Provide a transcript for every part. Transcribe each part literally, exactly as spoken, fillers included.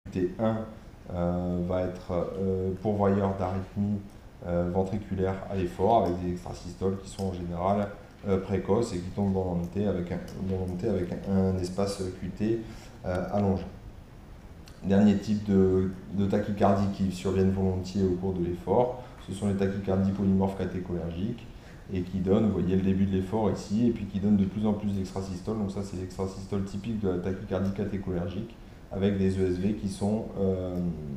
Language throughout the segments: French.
T un euh, va être euh, pourvoyeur d'arythmie euh, ventriculaire à l'effort avec des extrasystoles qui sont en général euh, précoces et qui tombent dans l'O M T avec, un, dans avec un, un espace Q T euh, allongé. Dernier type de, de tachycardie qui surviennent volontiers au cours de l'effort, ce sont les tachycardies polymorphes catécholergiques et qui donnent, vous voyez le début de l'effort ici, et puis qui donnent de plus en plus d'extrasystoles. Donc ça, c'est l'extrasystole typique de la tachycardie catécholergique avec des E S V qui sont, euh,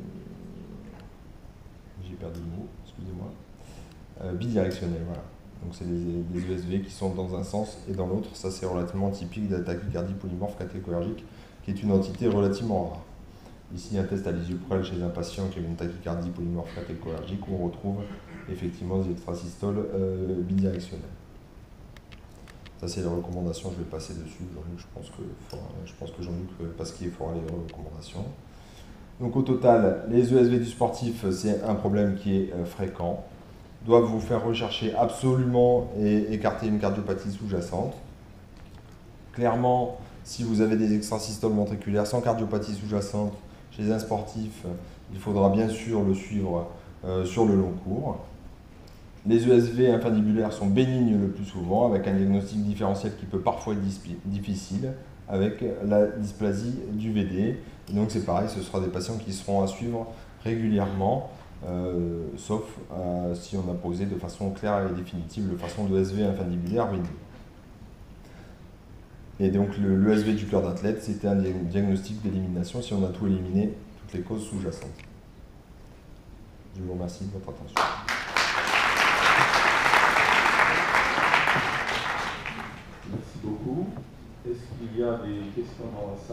j'ai perdu le mot, excusez-moi, euh, bidirectionnels. Voilà. Donc c'est des, des E S V qui sont dans un sens et dans l'autre. Ça, c'est relativement typique de la tachycardie polymorphe catécholergique, qui est une entité relativement rare. Ici, un test à l'isioprel chez un patient qui a une tachycardie polymorphe catécholergique où on retrouve effectivement des extrasystoles euh, bidirectionnelles. Ça, c'est les recommandations, je vais passer dessus. Je pense que, je pense que Jean-Luc Pasquier fera les recommandations. Donc, au total, les E S V du sportif, c'est un problème qui est euh, fréquent. Doivent vous faire rechercher absolument et écarter une cardiopathie sous-jacente. Clairement, si vous avez des extrasystoles ventriculaires sans cardiopathie sous-jacente, chez un sportif, il faudra bien sûr le suivre euh, sur le long cours. Les E S V infundibulaires sont bénignes le plus souvent, avec un diagnostic différentiel qui peut parfois être difficile, avec la dysplasie du V D. Et donc c'est pareil, ce sera des patients qui seront à suivre régulièrement, euh, sauf euh, si on a posé de façon claire et définitive le façon de E S V infundibulaire bénigne. Et donc le, le E S V du cœur d'athlète, c'était un diagnostic d'élimination si on a tout éliminé, toutes les causes sous-jacentes. Je vous remercie de votre attention. Merci beaucoup. Est-ce qu'il y a des questions dans la salle ?